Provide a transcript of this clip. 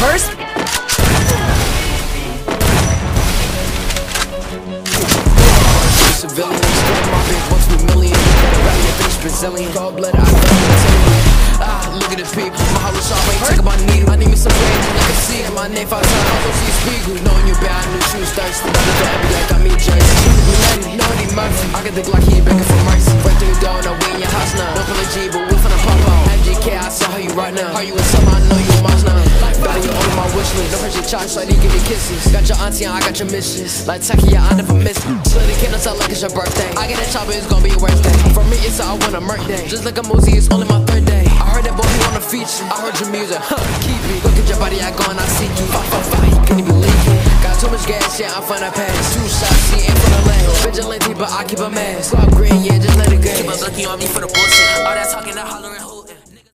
first. Civilians, my big 1 2 million. Rally your face, Brazilian. Cold blood, I don't look at the people. My heart was sharp, I ain't taking my needle. I need me some rain, I can see it. My name 5 times, I don't see speak. Knowing you bad, new shoes thirsty. Running for every like I mean jersey. No need mercy. I get the Glock, he ain't begging for mercy. Right through your door, no we in your house now. No pull a G, but we finna pop out. MGK, I saw how you right now. How you in summer, I know you in Mars now. Got you on my wish list. No pressure charge, so I need give me kisses. Got your auntie, I got your mistress. Like Taki, I never miss me. Slit the candles out like it's your birthday. I get that chopper, it's gonna be your worst day. For me, it's all I want a murk day. Just like a Mosey, it's only my 3rd day. I heard that boy, he wanna feature. I heard your music, keep it. Look at your body, I go and I seek you. He can't even leak it. Got too much gas, yeah, I'm finna pass. 2 shots, he ain't for the leg. Vigilante, but I keep a mask. Swap green, yeah, just let it go. Keep a looking on me for the bullshit. All that talking, that